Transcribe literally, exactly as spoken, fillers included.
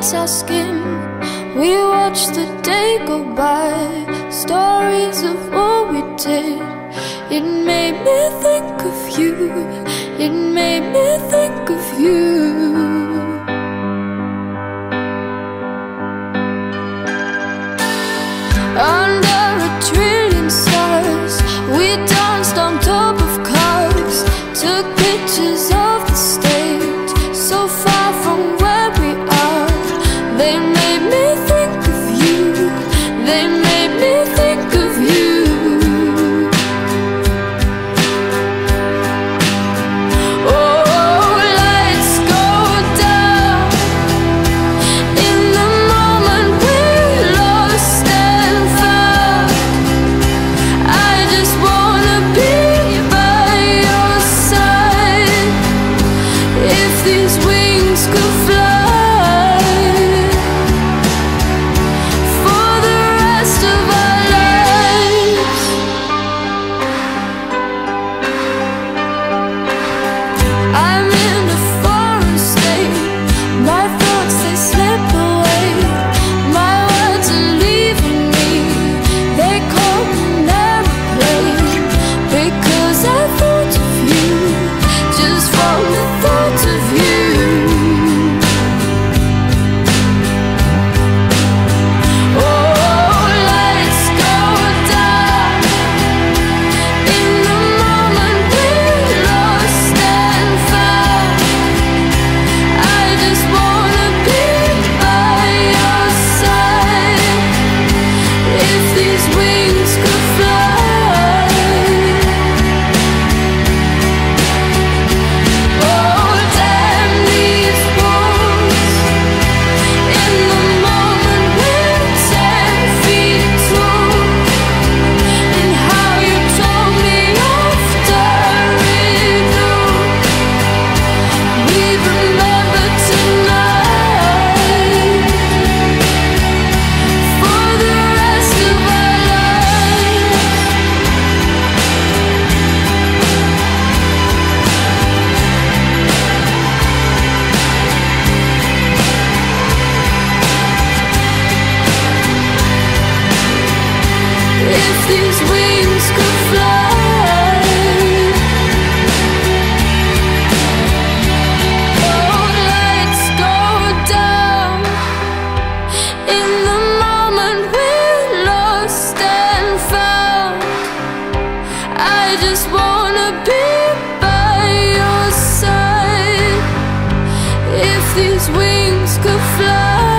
lights our skin. We watch the day go by, stories of what we did. It made me think of you, it made me think of you. Under a trillion stars, we danced on top of cars, took pictures of the stage, so far from where we are. They made me think of you, they made me think of you. Oh, lights go down in the moment we're lost and found. I just wanna be by your side. If these wings could fly for the rest of our lives. I'm in a foreign state, my thoughts they slip away, my words are leaving me, they call an airplane, because I thought of you, just from the thought of you. Oh, lights go down in the moment we're lost and found. I just wanna be by your side. If these wings could fly. Oh, damn these walls. In the moment we're ten feet tall. And how you told me after it all. We remember tonight for the rest of our lives. If these wings could fly. Oh, lights go down in the moment we're lost and found. I just wanna be by your side. If these wings could fly.